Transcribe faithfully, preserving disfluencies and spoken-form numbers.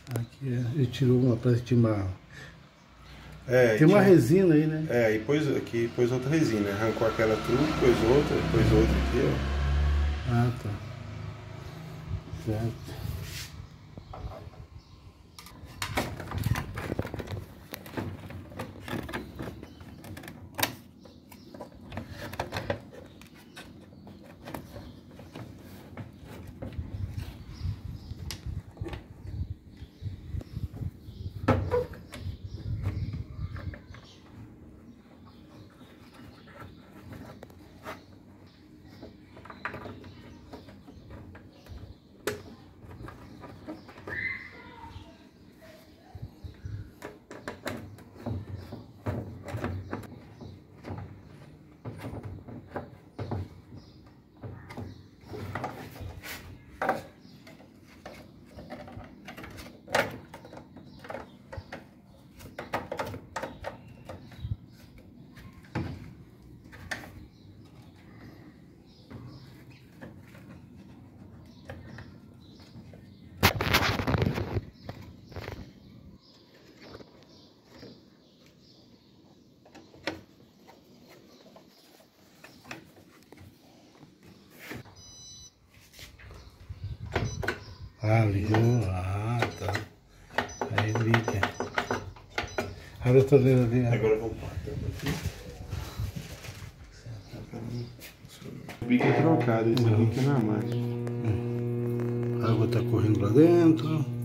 Aqui é, ele tirou uma, parece que tinha uma... É, Tem uma tinha... resina aí, né? É, e pôs aqui, pôs outra resina, arrancou aquela tudo, pôs outra, pôs outra aqui, ó. Ah, tá. Certo. Ah, ligou. Ah, tá. Aí liga. Abre a torneira ali. Agora eu vou pôr aqui. O bico é trocado, esse aqui que é na máquina. A água tá correndo lá dentro.